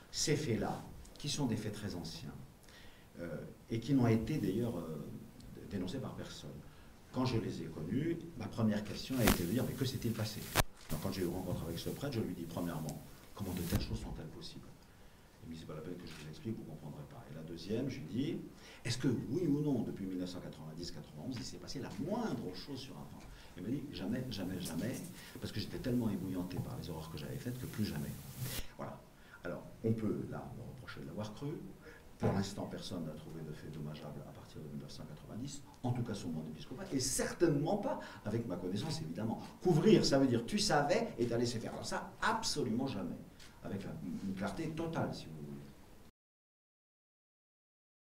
ces faits-là, qui sont des faits très anciens, et qui n'ont été d'ailleurs dénoncés par personne. Quand je les ai connus, ma première question a été de dire, mais que s'est-il passé? Donc, quand j'ai eu rencontre avec ce prêtre, je lui dis premièrement, comment de telles choses sont-elles possibles? Il me dit, c'est pas la peine que je vous explique, vous ne comprendrez pas. Et la deuxième, je lui dis, est-ce que oui ou non, depuis 1990-91, il s'est passé la moindre chose sur un enfant? Il m'a dit, jamais, jamais, jamais, parce que j'étais tellement ébouillanté par les horreurs que j'avais faites que plus jamais. Voilà. Alors, on peut, là, me reprocher de l'avoir cru. Pour l'instant, personne n'a trouvé de fait dommageable à partir de 1990, en tout cas sur mon épiscopat, et certainement pas avec ma connaissance, évidemment. Couvrir, ça veut dire tu savais et t'as laissé faire. Alors ça, absolument jamais. Avec une clarté totale, si vous